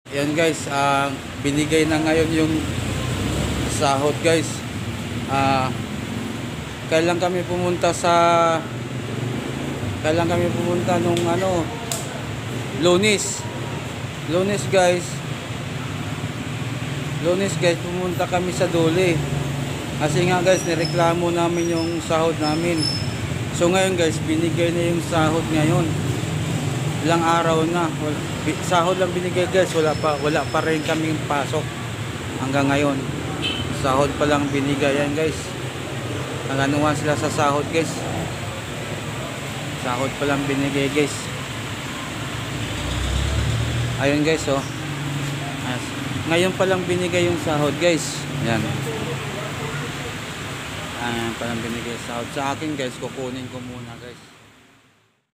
Yan guys, binigay na ngayon yung sahod guys. Kailan kami pumunta nung Lunes. Lunes guys, pumunta kami sa Dole. Kasi nga guys, nireklamo namin yung sahod namin. So ngayon guys, binigay na yung sahod ngayon. Ilang araw na, sahod lang binigay guys, wala pa rin kaming pasok hanggang ngayon. Sahod pa lang binigay yan guys. Naganuhan sila sa sahod guys. Sahod pa lang binigay guys. Ayun guys oh. Ngayon pa lang binigay yung sahod guys. Yan. Pa lang binigay sahod sa akin guys, kukunin ko muna guys.